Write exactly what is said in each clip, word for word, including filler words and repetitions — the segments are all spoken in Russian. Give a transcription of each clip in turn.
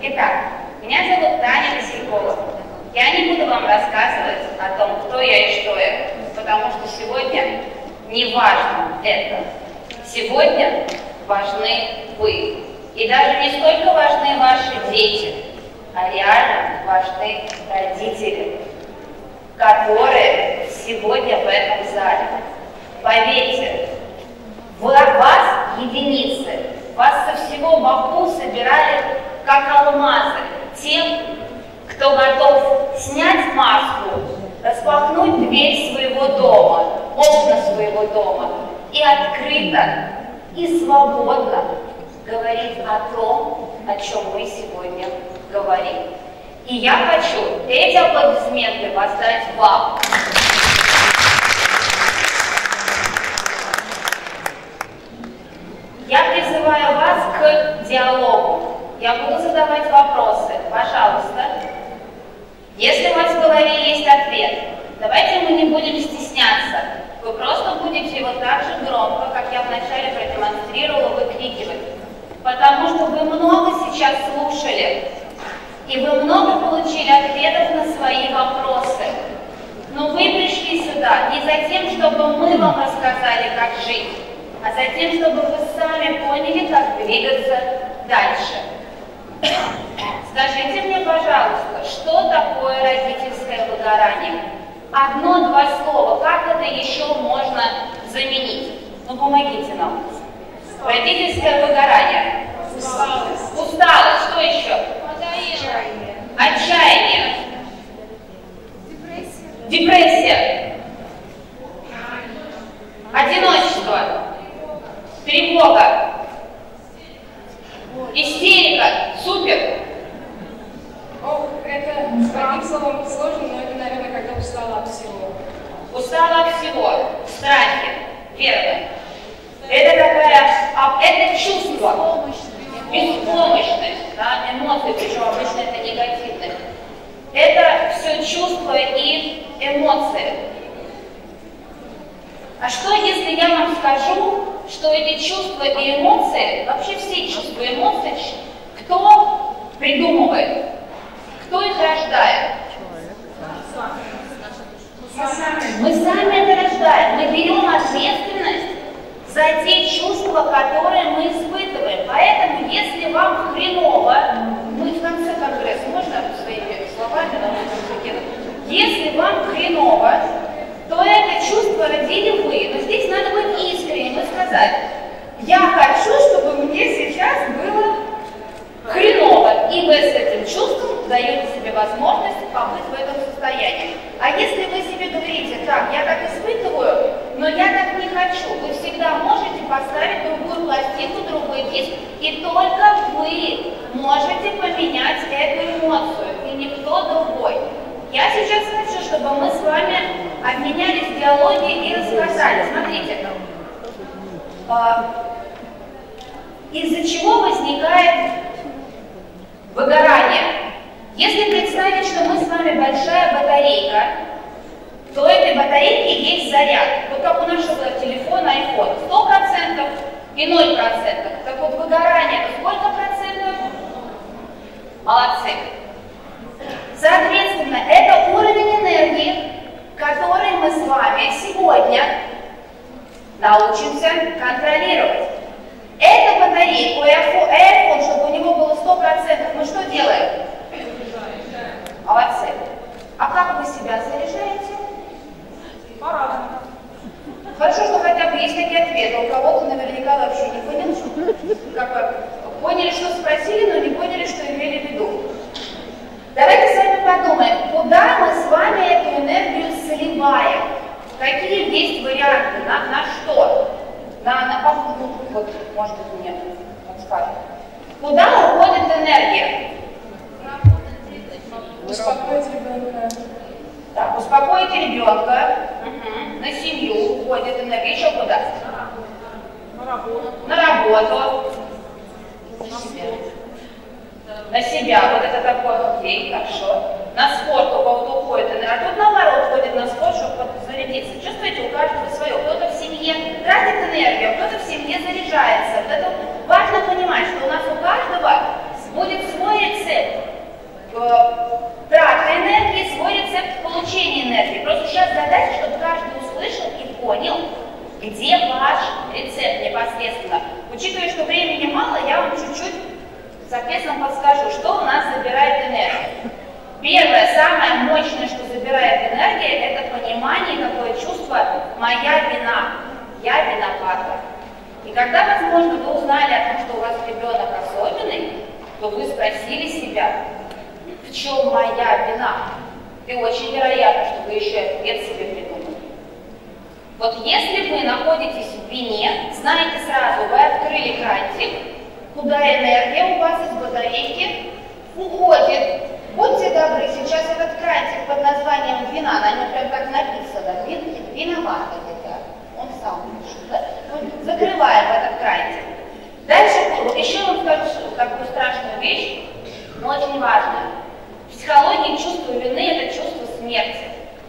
Итак, меня зовут Таня Vasilkova. Я не буду вам рассказывать о том, кто я и что я, потому что сегодня не важно это. Сегодня важны вы. И даже не столько важны ваши дети, а реально важны родители, которые сегодня в этом зале. Поверьте, вас единицы, вас со всего Баку собирали как алмазы, тем, кто готов снять маску, распахнуть дверь своего дома, окна своего дома и открыто и свободно говорить о том, о чем мы сегодня говорим. И я хочу эти аплодисменты воздать вам. Я призываю вас к диалогу. Я буду задавать вопросы. Пожалуйста, если у вас в голове есть ответ, давайте мы не будем стесняться. Вы просто будете его так же громко, как я вначале продемонстрировала, выкрикивать. Потому что вы много сейчас слушали, и вы много получили ответов на свои вопросы. Но вы пришли сюда не за тем, чтобы мы вам рассказали, как жить, а за тем, чтобы вы сами поняли, как двигаться дальше. Скажите мне, пожалуйста, что такое родительское выгорание? Одно-два слова, как это еще можно заменить? Ну, помогите нам. Родительское выгорание. Усталость. Усталость. Что еще? Отчаяние. Отчаяние. Депрессия. Депрессия. Одиночество. Тревога. Истерика. Супер. О, это одним словом сложно, но это, наверное, когда устала от всего. Устала от всего. Страхи. Верно. Это такая, а, это чувство. Беспомощность. Да, эмоции, причем обычно это негативные. Это все чувства и эмоции. А что, если я вам скажу, что эти чувства и эмоции, вообще все чувства и эмоции, кто придумывает? Кто их рождает? Мы сами это рождаем. Мы берем ответственность за те чувства, которые мы испытываем. Поэтому, если вам хреново, мы в конце конгресса, можно своими словами на языке, если вам хреново, то это чувство родили вы. Но здесь надо быть искренним и сказать: я хочу, чтобы мне сейчас было хреново. И вы с этим чувством даете себе возможность побыть в этом состоянии. А если вы себе говорите: так, я так испытываю, но я так не хочу, вы всегда можете поставить другую пластинку, другой диск, и только вы можете поменять эту эмоцию, и никто другой. Я сейчас хочу, чтобы мы с вами обменялись в диалоге и рассказали. Смотрите, из-за чего возникает выгорание? Если представить, что мы с вами большая батарейка, то этой батарейки есть заряд. Вот как у нашего телефона iPhone. сто процентов и ноль процентов. Так вот, выгорание это сколько процентов? Молодцы. Соответственно, это уровень энергии, который мы с вами сегодня научимся контролировать. Эту батарейку, iPhone, чтобы у него было сто процентов, мы что делаем? Молодцы. А как вы себя заряжаете? По-разному. Хорошо, что хотя бы есть такие ответы. У кого-то наверняка вообще не понял, как вы поняли, что спросили, но не поняли, что имели в виду. Давайте с вами подумаем, куда мы с вами эту энергию сливаем. Какие есть варианты? На, на что? На, на ну, вот, может быть, мне подскажет. Куда уходит энергия? Успокоить ребенка. Так, успокоить ребенка. Угу. На семью уходит энергия. Еще куда? На работу. На работу. На себя. На себя. Вот это такое, окей, хорошо. На спорт у кого-то уходит энергия. А тут наоборот ходит на спорт, чтобы зарядиться. Чувствуете, у каждого свое. Кто-то в семье тратит энергию, кто-то в семье заряжается. Вот это важно понимать, что у нас у каждого будет свой рецепт траты энергии, свой рецепт получения энергии. Просто сейчас задача, чтобы каждый услышал и понял, где ваш рецепт непосредственно. Учитывая, что времени мало, я вам чуть-чуть, соответственно, подскажу, что у нас забирает энергию. Первое, самое мощное, что забирает энергию, это понимание, такое чувство «моя вина», «я виновата». И когда, возможно, вы узнали о том, что у вас ребенок особенный, то вы спросили себя, в чем моя вина? И очень вероятно, что вы еще ответ себе придумали. Вот если вы находитесь в вине, знаете сразу, вы открыли крантик, куда энергия у вас из батарейки уходит. Будьте добры, сейчас этот крантик под названием вина, на нем прям так написано, виновата это, он сам пишет, да? Закрываем этот крантик. Дальше еще вам скажу такую страшную вещь, но очень важную. В психологии чувство вины – это чувство смерти.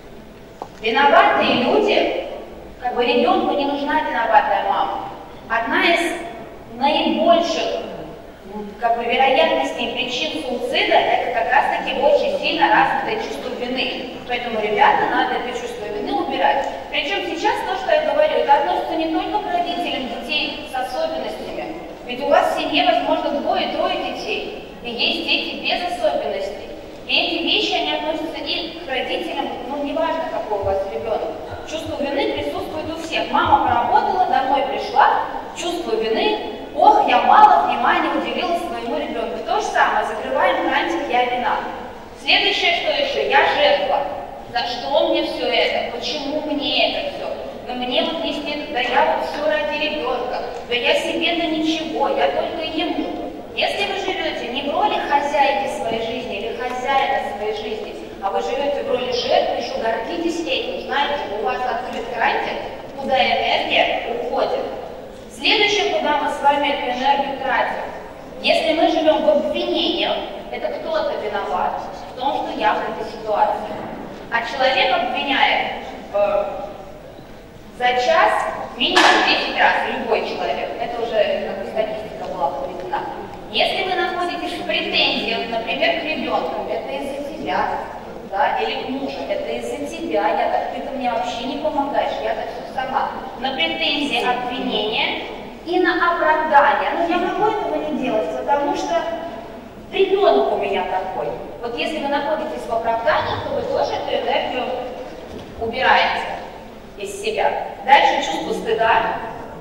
Виноватые люди, как бы ребенку не нужна виноватая мама. Одна из наибольших как бы, вероятностей причин суицида – это как раз-таки очень сильно развитое чувство вины. Поэтому, ребята, надо это чувство вины убирать. Причем сейчас то, что я говорю, это относится не только к родителям детей с особенностями. Ведь у вас в семье, возможно, двое-трое детей, и есть дети без особенностей. И эти вещи, они относятся и к родителям, ну, неважно, какой у вас ребенок. Чувство вины присутствует у всех. Мама поработала, домой пришла, чувство вины, ох, я мало внимания уделила своему ребенку. То же самое, закрываем крантик «я вина». Следующее, что еще? Я жертва. За что мне все это? Почему мне это все? Да мне вот не стыдно, да я вот все ради ребенка, да я себе-то ничего, я только ему. Если вы живете не в роли хозяйки своей жизни или хозяина своей жизни, а вы живете в роли жертвы, еще гордитесь этим, знаете, у вас открыт крантик, куда энергия уходит. Следующее, куда мы с вами эту энергию тратим. Если мы живем в обвинениях, это кто-то виноват в том, что я в этой ситуации. А человек обвиняет э, за час минимум десять раз, любой человек. Это уже как бы статистика была проведена. Если вы находитесь в претензиях, например, к ребенку, это из-за тебя, да, или к мужу, это из-за тебя, я так, ты-то мне вообще не помогаешь, я так все сама. На претензии, обвинения и на оправдание. Ну, я могу этого не делать, потому что ребенок у меня такой. Вот если вы находитесь в оправданиях, то вы тоже эту энергию убираете из себя. Дальше чувство стыда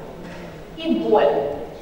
и боль.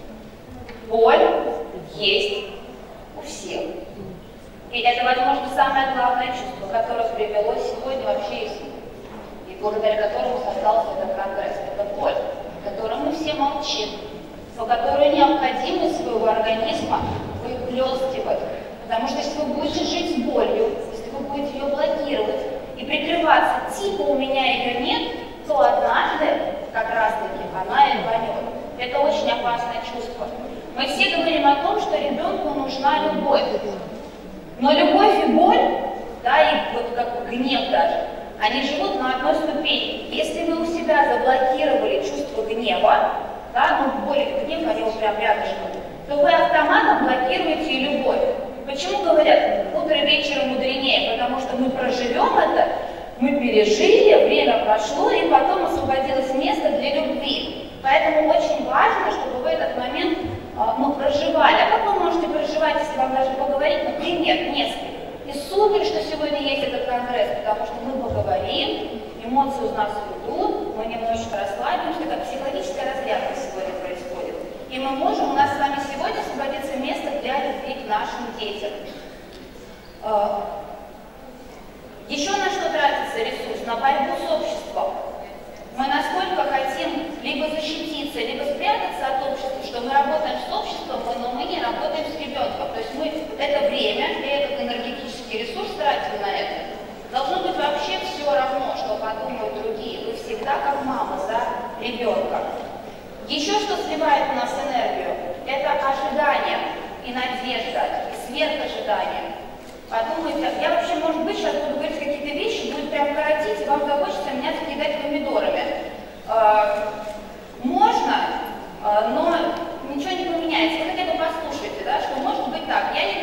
Боль есть у всех. И это, возможно, самое главное чувство, которое привело сегодня вообще из и благодаря которому создался этот конгресс. Это боль, о которой мы все молчим, но которую необходимо из своего организма выплескивать. Потому что если вы будете жить с болью, если вы будете ее блокировать и прикрываться, типа у меня ее нет, то однажды как раз-таки она и рванет. Это очень опасное чувство. Мы все говорим о том, что ребенку нужна любовь. Но любовь и боль, да, и вот как гнев даже, они живут на одной ступени. Если вы у себя заблокировали чувство гнева, да, ну боль и гнев, они вот прям рядышком, то вы автоматом блокируете и любовь. Почему говорят, утро вечером мудренее? Потому что мы проживем это, мы пережили, время прошло, и потом освободилось место для любви. Поэтому очень важно, чтобы вы этот момент ну, проживали. А как вы можете проживать, если вам даже поговорить, например, несколько? И супер, что сегодня есть этот конгресс, потому что мы поговорим, эмоции у нас уйдут, мы немножечко расслабимся, как психологическая разрядка сегодня происходит. И мы можем, у нас с вами сегодня освободиться место для любви к нашим детям. Еще на что тратится ресурс? На борьбу с обществом. Мы насколько хотим либо защититься, либо спрятаться от общества, что мы работаем с обществом, но мы не работаем с ребенком. То есть мы это время и этот энергетический ресурс тратим на это. Должно быть вообще все равно, что подумают другие. Вы всегда как мама за ребенка. Еще что сливает у нас энергию, это ожидание и надежда, и сверхожидание. Подумайте, я вообще, может быть, сейчас буду говорить какие-то вещи, будет прям коротить, и вам захочется меня закидать помидорами. Э, можно, э, но ничего не поменяется. Вы хотя бы послушайте, да, что может быть так. Я не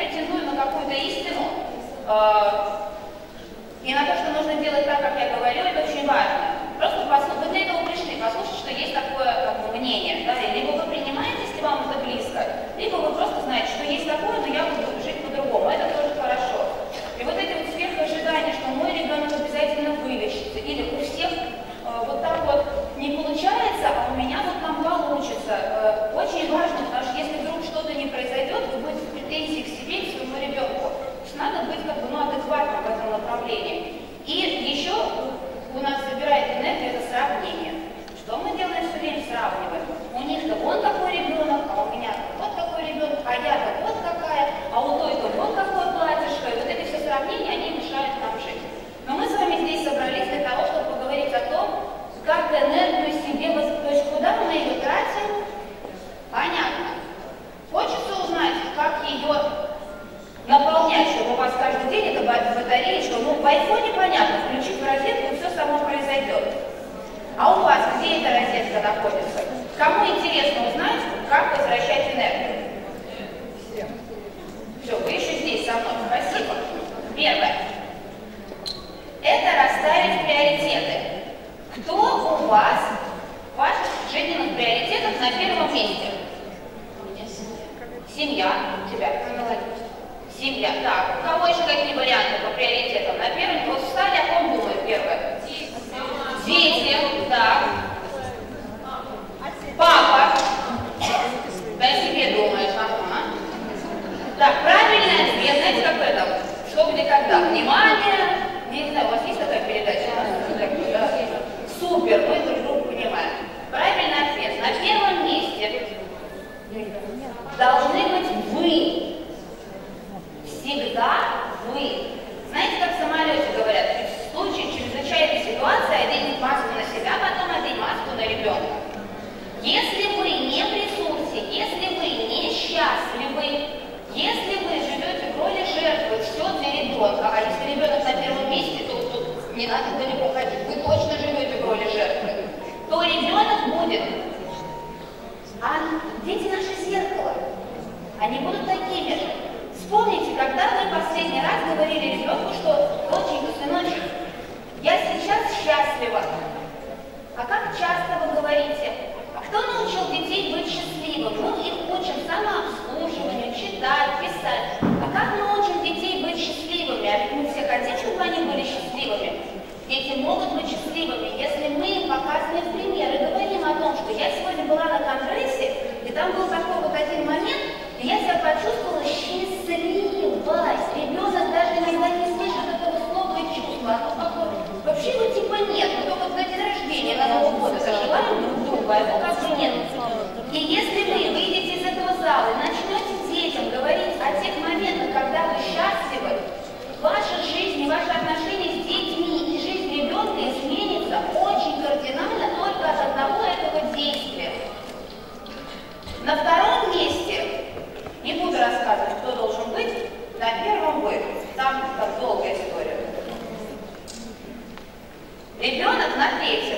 как возвращать энергию? Все, вы еще здесь со мной. Спасибо. Первое. Это расставить приоритеты. Кто у вас в ваших жизненных приоритетах на первом месте? Семья. У тебя. Семья. Так, у кого еще какие варианты по приоритетам? На первом, вот встали, о ком думают первое? Дети. Так. Папа. Да о себе думаешь, ага. Так, правильный ответ, знаете, как это? Что, где, когда? Внимание. Не знаю, у вас есть такая передача? Да? Супер, мы друг друга понимаем. Правильный ответ. На первом месте должны быть вы. Всегда вы. Знаете, как в самолете говорят, в случае чрезвычайной ситуации оденет маску на себя, потом одень маску на ребенка. Если вы не в ресурсе, если вы несчастливы, если вы живете в роли жертвы, все для ребенка, а если ребенок на первом месте, то тут не надо далеко ходить, вы точно живете в роли жертвы, то ребенок будет. А дети наше зеркало, они будут такими же. Вспомните, когда вы последний раз говорили ребенку, что доченька, сыночек, я сейчас счастлива. А как часто вы говорите? А кто научил детей быть счастливым? Мы их учим самообслуживанию, читать, писать. А как мы учим детей быть счастливыми? А ведь мы все хотим, чтобы они были счастливыми. Дети могут быть счастливыми, если мы им показываем пример и говорим о том, что я сегодня была на конгрессе, и там был такой вот один момент, и я себя почувствовала счастливой. Ребенок даже иногда не слышит этого слова и чувства. Оно такое, вообще его типа нет, мы только на день рождения, на Новый год заживаем друг друга, а его как бы нет. И если вы выйдете из этого зала и начнете детям говорить о тех моментах, когда вы счастливы, ваша жизнь и ваши отношения с детьми и жизнь ребенка изменится очень кардинально только от одного этого действия. На втором месте, не буду рассказывать, кто должен быть, на первом вы. Там так долгая история. Ребенок на третьем.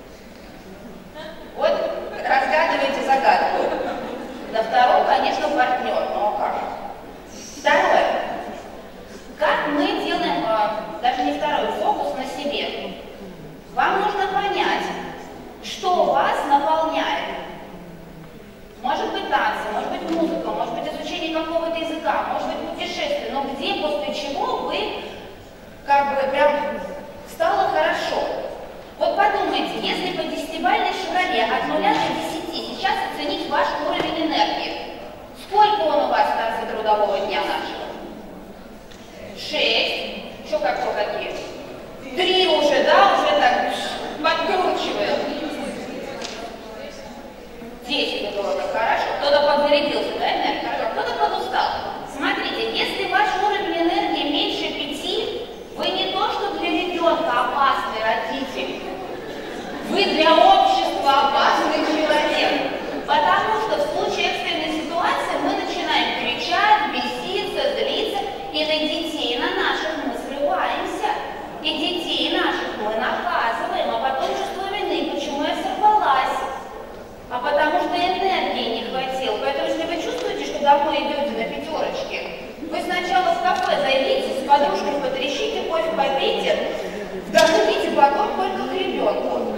Вот разгадываете загадку. На втором, конечно, партнер, но как? Второе. Как мы делаем, даже не второй, фокус на себе. Вам нужно понять, что вас наполняет. Может быть танцы, может быть музыка, может быть изучение какого-то языка, может быть путешествие, но где, после чего вы как бы прям стало хорошо. Вот подумайте, если по десятибалльной шкале от нуля до десяти сейчас оценить ваш уровень энергии, сколько он у вас в конце трудового дня нашего? Шесть. Еще как кто какие? Три уже, да, уже так подкручиваем. Десять это уже хорошо. Кто-то подзарядился, да, энергия? Хорошо. Кто-то подустал. Смотрите, если ваш уровень энергии меньше пяти, вы не то, что для ребенка опасный родитель, вы для общества опасный человек. Потому что в случае экстренной ситуации мы начинаем кричать, беситься, злиться, и на детей, на наших мы срываемся. И детей наших мы наказываем, а потом чувство вины, почему я сорвалась. А потому что энергии не хватило. Поэтому если вы чувствуете, что домой идете на пятерочке, вы сначала в кафе зайдите, с подружкой потрещите, кофе попейте, вдохните потом только к ребенку.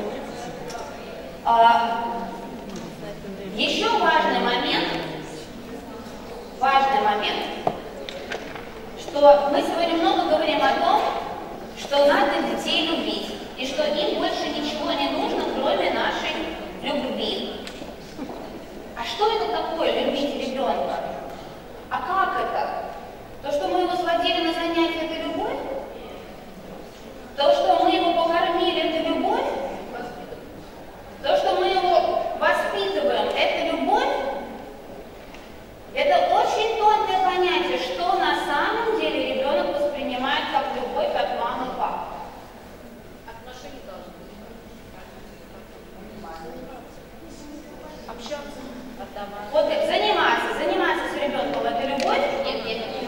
А, еще важный момент, важный момент, что мы сегодня много говорим о том, что надо детей любить, и что им больше ничего не нужно, кроме нашей любви. А что это такое любить ребенка? А как это? То, что мы его сводили на занятия, это любовь? То, что мы его покормили, это любовь? То, что мы его воспитываем, это любовь? Это очень тонкое понятие, что на самом деле ребенок воспринимает как любовь от мамы и папы. Отношения должны быть. Общаться. Вот заниматься, заниматься с ребенком, это любовь? Нет, нет, нет.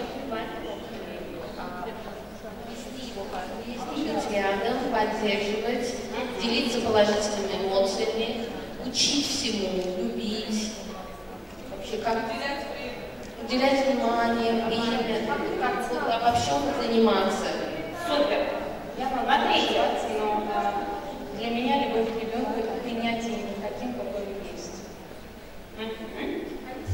Вести его, быть рядом, поддерживать, делиться положительными эмоциями, учить всему, любить. как уделять внимание, время, как вот обо всем заниматься. Супер. Я могу ответить, но да, для меня любовь к ребенку это принятие его таким, какой он есть. Mm-hmm.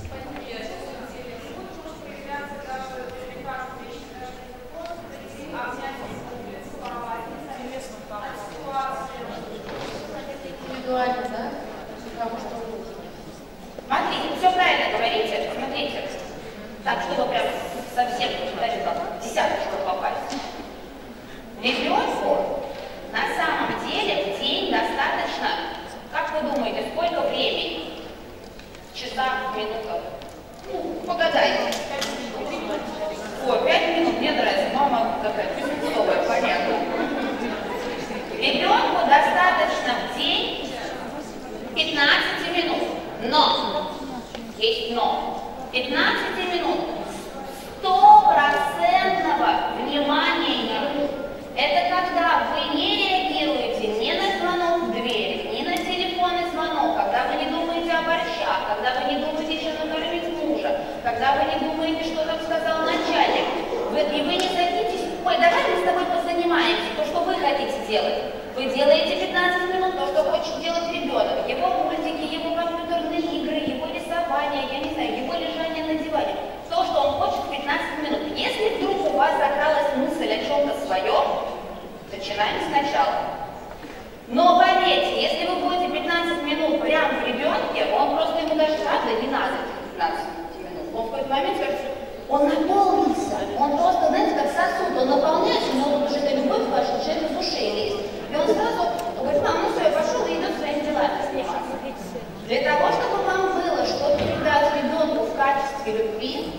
Индивидуально, да? Потому что нужно. Смотрите, все правильно говорите. Смотрите. Так, чтобы прям совсем, даже как десятку, чтобы попасть. Ребенку на самом деле в день достаточно, как вы думаете, сколько времени? В часах, в минутах? Ну, погадайте. О, пять минут, мне нравится. Мама такая пятиминутовая, понятно. Ребенку достаточно в день пятнадцать минут. Но, есть но, пятнадцать минут стопроцентного внимания ему. Это когда вы не реагируете ни на звонок в дверь, ни на телефонный звонок, когда вы не думаете о борщах, когда вы не думаете, чем накормить мужа, когда вы не думаете, что там сказал начальник, вы, и вы не садитесь, ой, давай мы с тобой позанимаемся, то, что вы хотите делать. Вы делаете пятнадцать минут то, что хочет делать ребенок, его мультики, его компьютерные игры, его рисование, я не знаю, его лежание на диване. То, что он хочет в пятнадцать минут. Если вдруг у вас закралась мысль о чем-то своем, начинаем сначала. Но поверьте, если вы будете пятнадцать минут прямо в ребенке, он просто ему даже правда не надо пятнадцать минут. Он в какой-то момент скажет, он наполнился, он просто, знаете, как сосуд, он наполняется, но вот уже эта любовь ваша начинает из ушей лезть. И он сразу говорит, мам, ну все, я пошел и идет своими делами заниматься. Для того, чтобы вам было что передать ребенку в качестве любви,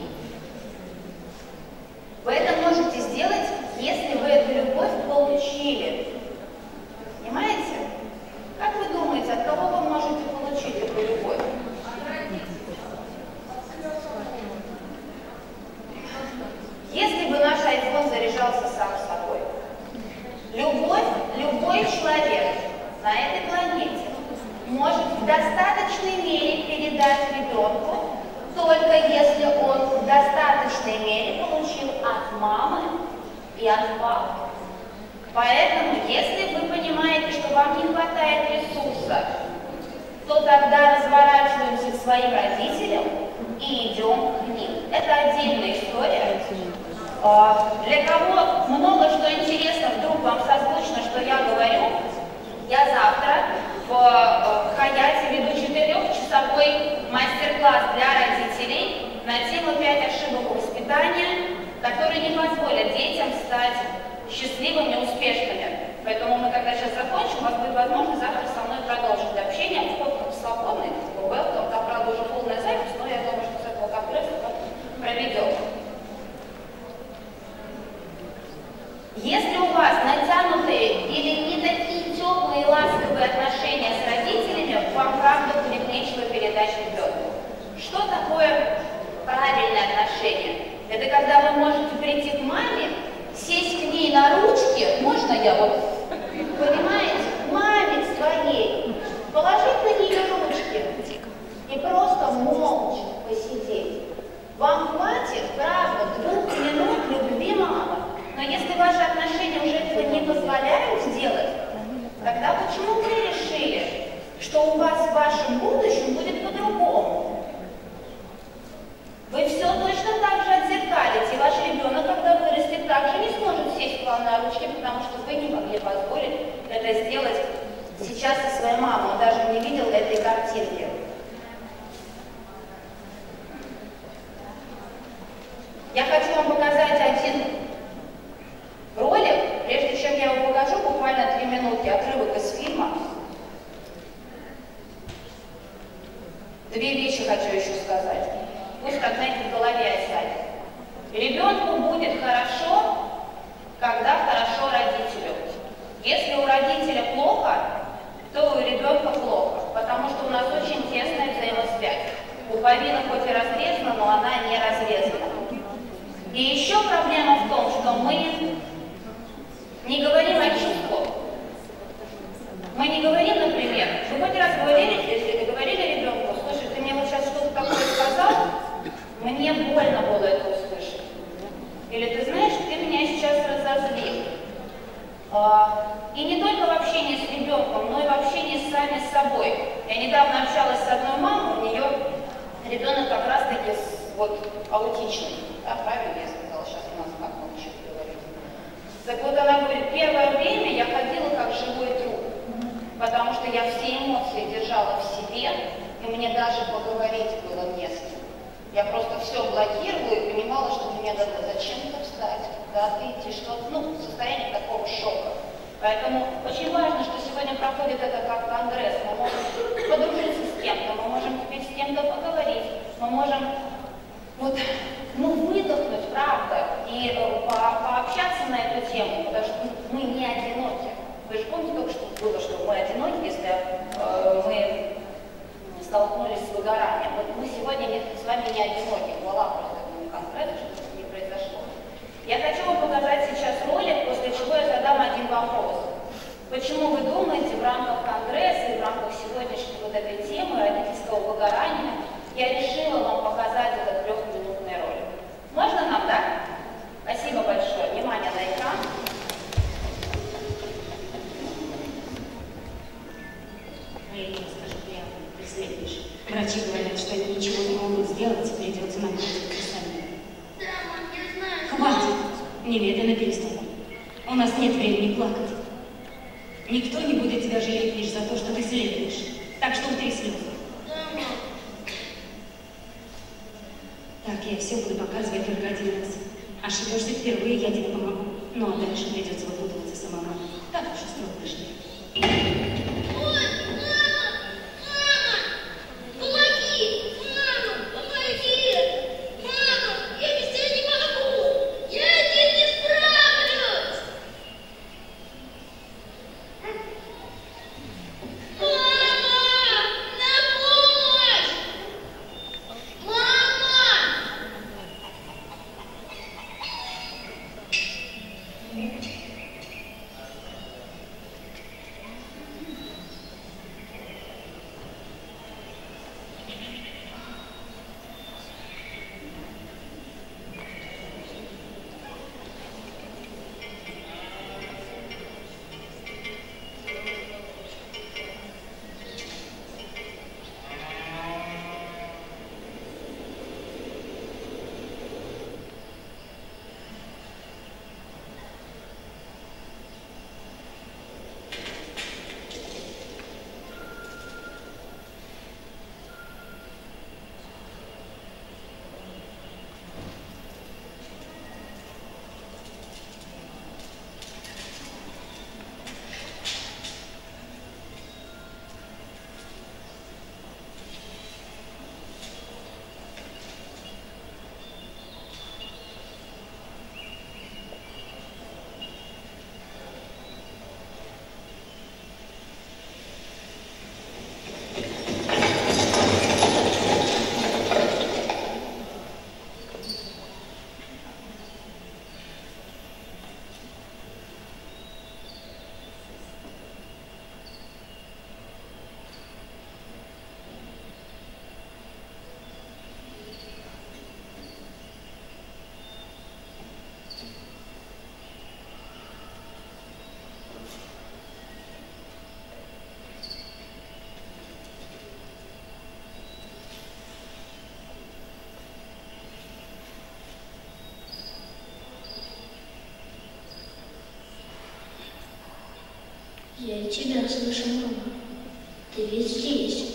вы это можете сделать, если вы эту любовь получили. Понимаете? Как вы думаете, от кого вы можете получить эту любовь? Если бы наш айфон заряжался сам собой, любовь, любой человек на этой планете может в достаточной мере передать ребенку, только если он в достаточной мере получил от мамы и от папы. Поэтому, если вы понимаете, что вам не хватает ресурса, то тогда разворачиваемся к своим родителям и идем к ним. Это отдельная история. Для кого много что интересно, вдруг вам созвучно, что я говорю, я завтра в Хаяте веду четырехчасовой мастер-класс для родителей на тему пять ошибок воспитания, которые не позволят детям стать счастливыми и успешными. Поэтому мы, когда сейчас закончим, у вас будет возможность завтра со мной продолжить общение. Вход свободный, welcome, там, правда, уже полная запись, но я думаю, что с этого конгресса проведем. Если у вас натянутые или не такие теплые и ласковые отношения с родителями, вам правда будет нечего передать ребенку. Что такое правильное отношение? Это когда вы можете прийти к маме, сесть к ней на ручки, можно я вот, понимаете, маме своей, положить на нее ручки и просто молча посидеть. Вам хватит, правда, двух минут любви мамы. Но если ваши отношения уже этого не позволяют сделать, тогда почему вы решили, что у вас в вашем будущем будет по-другому? Вы все точно так же отзеркалите, и ваш ребенок, когда вырастет, также не сможет сесть к вам на ручки, потому что вы не могли позволить это сделать сейчас со своей мамой. Он даже не видел этой картинки. Я хочу вам показать один ролик. Прежде чем я его покажу, буквально три минутки, отрывок из фильма. Две вещи хочу еще сказать. Пусть как, знаете, в голове осядет. Ребенку будет хорошо, когда хорошо родителю. Если у родителя плохо, то у ребенка плохо, потому что у нас очень тесная взаимосвязь. Пуповина хоть и разрезана, но она не разрезана. И еще проблема в том, что мы не говорим о чувствах. Мы не говорим, например, вы хоть раз говорили, если говорили ребенку, слушай, ты мне вот сейчас что-то такое сказал, общалась с одной мамой, у нее ребенок как раз-таки вот аутичный. Да, правильно я сказала, сейчас у нас как мы еще говорим. Так вот она говорит, первое время я ходила как живой труп, потому что я все эмоции держала в себе, и мне даже поговорить было не с кем. Я просто все блокировала и понимала, что мне надо зачем-то встать, куда-то идти, что-то, ну, состояние такого шока. Поэтому очень важно, что сегодня проходит это как конгресс. Мы можем подружиться с кем-то, мы можем теперь с кем-то поговорить, мы можем вот, ну, выдохнуть, правда, и э, по пообщаться на эту тему, потому что мы не одиноки. Вы же помните только что было, что мы одиноки, если э, мы столкнулись с выгоранием. Вот мы сегодня не, с вами не одиноки, хвала просто этому конкретно, что это не произошло. Я хочу вам показать сейчас ролик, после чего я задам один вопрос. Почему вы думаете, в рамках конгресса и в рамках сегодняшней вот этой темы родительского выгорания я решила вам показать этот трехминутный ролик? Можно нам, да? Спасибо большое. Внимание на экран. Следуешь. Врачи говорят, что они ничего не могут сделать, и придется нагрузиться сами. Да, мам, я знаю. Хватит! Немедленно перестань. У нас нет времени плакать. Никто не будет тебя жалеть лишь за то, что ты следуешь. Так что утри слезы. Да, мам. Так, я все буду показывать только один раз. Ошибешься впервые, я тебе помогу. Ну а дальше придется выпутываться самому. Так уж устроено жизнь. Я и тебя слышу, мама. Ты ведь здесь.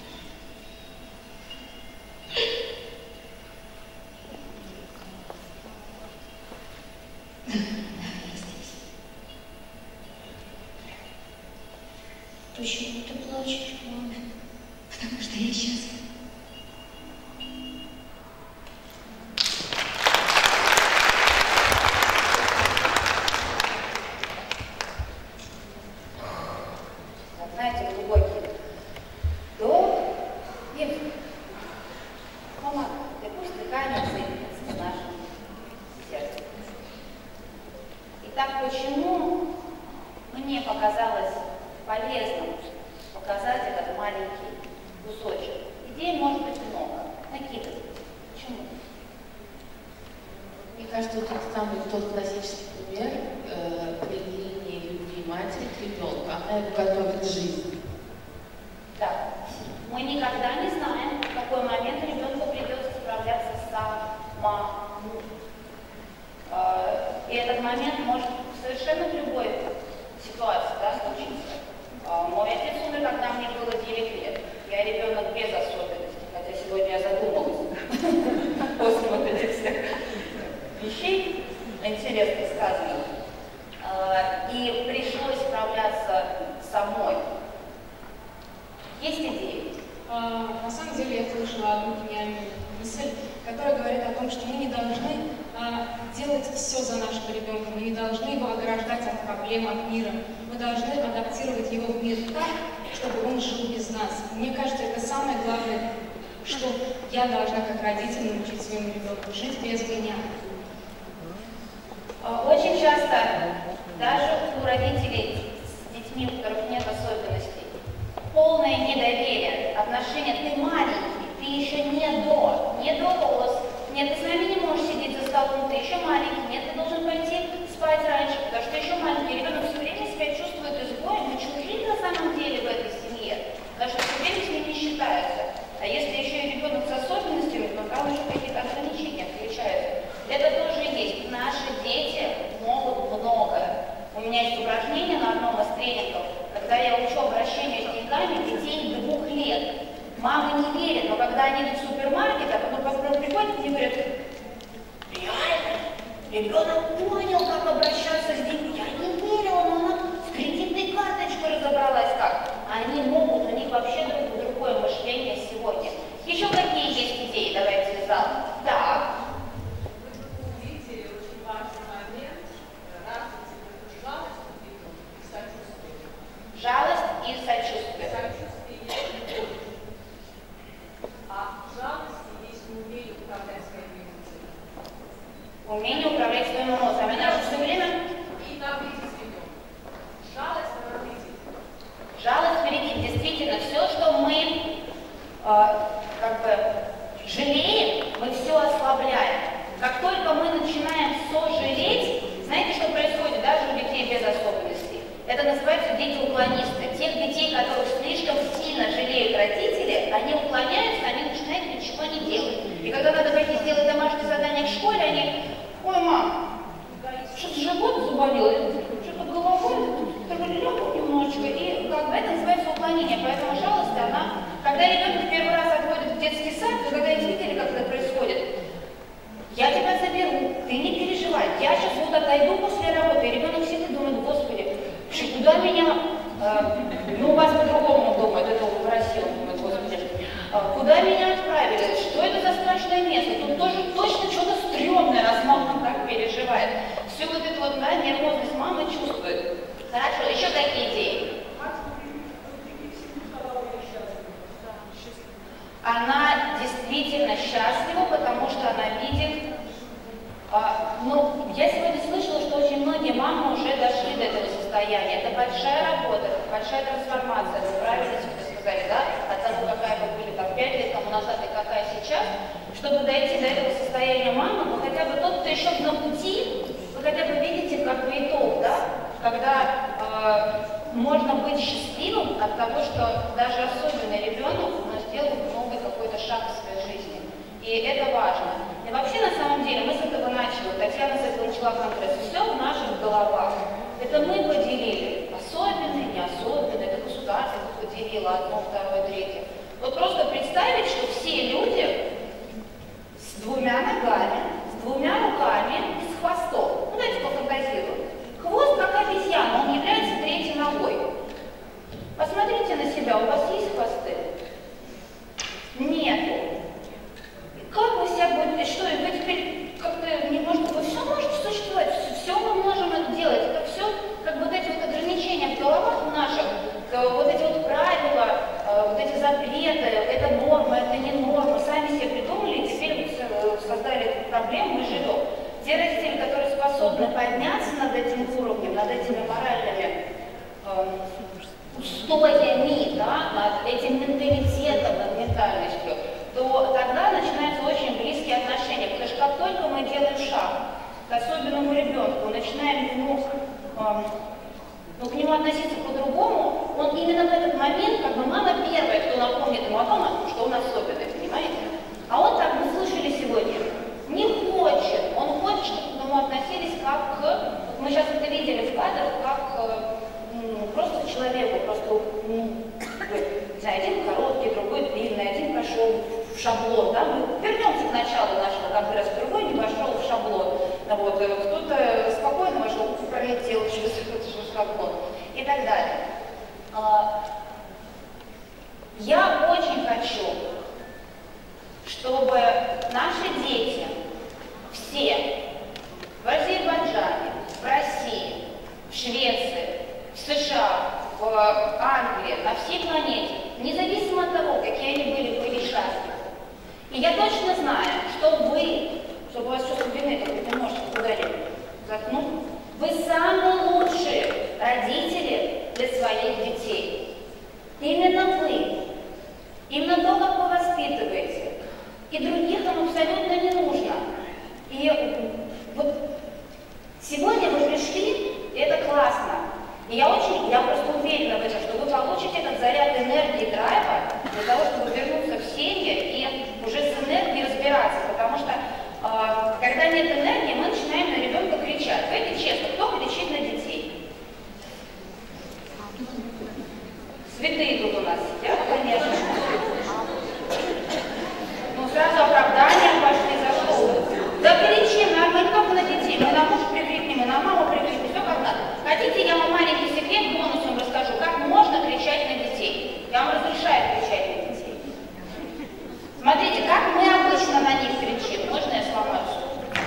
Да, я здесь. Почему ты плачешь, мама? Потому что я счастлива. Знаете, глубокий вдох и вдох. Мама, и пусть дыхание соединится с нашим сердцем. Итак, почему мне показалось полезным показать этот маленький кусочек? Идей может быть много. Накидывать. Почему? Мне кажется, вот это самый тот классический пример э, проявления любви матери к ребенку. Она его готовит к жизни. Да. Мы Мы никогда не знаем, в какой момент ребенку придется справляться самому. И этот момент может совершенно в любой ситуации, да, случиться. Мой отец умер, когда мне было девять лет. Я ребенок без особенностей, хотя сегодня я задумалась после вот этих всех вещей, интересно сказано. И пришлось справляться самой. Есть идеи? А, на самом деле я слышала одну гениальную мысль, которая говорит о том, что мы не должны а, делать все за нашего ребенка, мы не должны его ограждать от проблем, от мира. Мы должны адаптировать его в мир так, чтобы он жил без нас. Мне кажется, это самое главное, что я должна как родитель научить своему ребенку жить без меня. Очень часто даже у родителей с детьми, у которых нет особенностей, полное недоверие, отношения, ты маленький, ты еще не до, не дорос, нет, ты с нами не можешь сидеть за столом, ты еще маленький, нет, ты должен пойти спать раньше, потому что ты еще маленький, ребенок все время себя чувствует изгоем, и чужим на самом деле в этой семье, потому что все время с ним не считаются. А если еще и ребенок с особенностями, то там уже какие-то ограничения включаются. Это тоже есть. Наши дети могут многое. У меня есть упражнение на одном из тренингов, когда я учу обращению с деньгами детей двух лет. Мамы не верят, но когда они идут в супермаркет, а потом приходят и говорят, реально, ребенок понял, как обращаться с деньгами. Я не верила, но она с кредитной карточкой разобралась как. Они могут, у них вообще другое мышление сегодня. Еще какие есть идеи? Давайте в зал. Так. Жалость и сочувствие. А жалость есть умение управлять своими эмоциями. Умение управлять своими эмоциями. Она же все время... И навредить ребенку. Жалость навредить. Жалость вредит. Действительно, все, что мы э, как бы жалеем, мы все ослабляем. Как только мы начинаем сожалеть, знаете, что происходит даже у детей без особенностей? Это называется дети-уклонисты. Тех детей, которых слишком сильно жалеют родители, они уклоняются, они начинают ничего не делать. И когда надо пойти сделать домашнее задание в школе, они, ой, мам, что-то живот заболел, что-то головой, легу немножечко, и как бы это называется уклонение. Поэтому жалость, она, когда ребенок первый раз отходит в детский сад, то когда они видели, как это происходит, я тебя заберу, ты не переживай, я сейчас вот отойду после работы, и ребенок сидит и думает, господи, куда меня, э, ну у вас по-другому думают, это в России он думает, господи, э, куда меня отправили, что это за страшное место, тут тоже точно что-то стрёмное, раз мама так переживает. Все вот это вот, да, нервозность мамы чувствует. Хорошо, еще какие идеи? Она действительно счастлива, потому что она видит. А, ну, я сегодня слышала, что очень многие мамы уже дошли до этого состояния. Это большая работа, это большая трансформация. Вы правильно себе сказали, да? От того, какая вы были там пять лет тому назад и какая сейчас. Чтобы дойти до этого состояния мамы, ну хотя бы тот, кто еще на пути, вы хотя бы видите как бы итог, да? Когда э, можно быть счастливым от того, что даже особенный ребенок сделал новый какой-то шаг в своей жизни. И это важно. И вообще, на самом деле, мы с этого начали. Татьяна с этого начала конгресс. Все в наших головах. Это мы поделили. Особенные, не особенные. Это государство поделило одно, второе, третье. Вот просто представить, что все люди с двумя ногами, с двумя руками и с хвостом. Ну, давайте пофантазируем. Хвост как обезьяна, он является третьей ногой. Посмотрите на себя, у вас есть хвосты? Нету. Как вы себя будете, что, вы теперь как-то немножко, вы все можете существовать, все, все мы можем это делать, это все, как вот эти вот ограничения в головах наших, вот эти вот правила, вот эти запреты, это норма, это не норма, сами себе придумали, и теперь вот создали проблему и живем. Те родители, которые способны подняться над этим уровнем, над этими моральными э, устоями, да, над этим менталитетом, над ментальностью, то тогда начинаются очень близкие отношения, потому что как только мы делаем шаг к особенному ребенку, начинаем ему, э, ну, к нему относиться по-другому, он именно в этот момент, как бы мама первая, кто напомнит ему о том, дома, что он особенный, понимаете? А он, так мы слышали сегодня, не хочет. Он хочет, чтобы к нему относились как к... Мы сейчас это видели в кадрах, как ну, просто к человеку, просто ну, один короткий, другой длинный, один пошел в шаблон. Да? Мы вернемся к началу нашего конгресса, другой не пошел в шаблон. Вот, кто-то спокойно вошел, пролетел через этот шаблон и так далее. Я очень хочу, чтобы наши дети, все, в Азербайджане, в России, в Швеции, в США, в Англии, на всей планете, независимо от того, какие они были, были счастливы. И я точно знаю, что вы, чтобы у вас чувство вины, как вы немножко куда-нибудь заткнул, вы самые лучшие родители для своих детей. Именно вы. Именно то, как вы воспитываете. И других вам абсолютно не нужно. И вот сегодня вы пришли, и это классно. И я очень, я просто уверена в этом, что вы получите этот заряд энергии и драйва для того, чтобы вернуться в семьи и уже с энергией разбираться. Потому что, э, когда нет энергии, мы начинаем на ребенка кричать. Давайте честно, кто кричит на детей? Святые тут у нас сидят, конечно. Ну, сразу оправдания пошли за что? Да кричим, мы не только на детей, мы на мужа прикрикнем, мы на маму прикрикнем, все как надо. Хотите, я вам маленький секрет бонусом расскажу, как можно кричать на детей. Я вам разрешаю кричать на детей. Смотрите, как мы обычно на них кричим. Можно я сломаю все?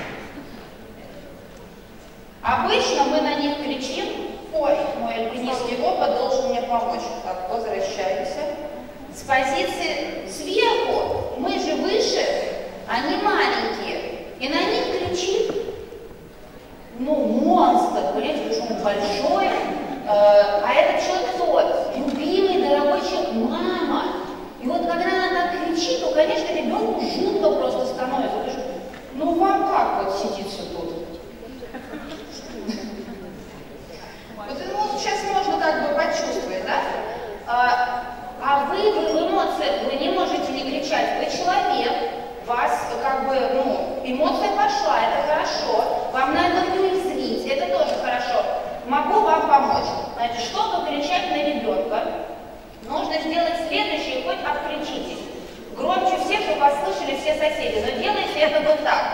Обычно мы на них кричим. Ой, мой альпинистский опыт должен мне помочь. Так, возвращаемся. С позиции сверху. Мы же выше, они маленькие. И на них кричит, ну, монстр, понимаете, что он большой. Э, а этот человек кто? Любимый, дорогой человек, мама. И вот когда она так кричит, то, конечно, ребенку жутко просто становится. Ну, вам как вот сидится тут? Вот ну, сейчас можно так бы почувствовать, да? А, а вы, вы в эмоциях, вы не можете не кричать, вы человек, вас как бы, ну, эмоция пошла, это хорошо, вам надо уязвить, это тоже хорошо. Могу вам помочь. Значит, чтобы кричать на ребенка, нужно сделать следующее, хоть обкричитесь. Громче всех, чтобы вас слышали все соседи, но делайте это вот так.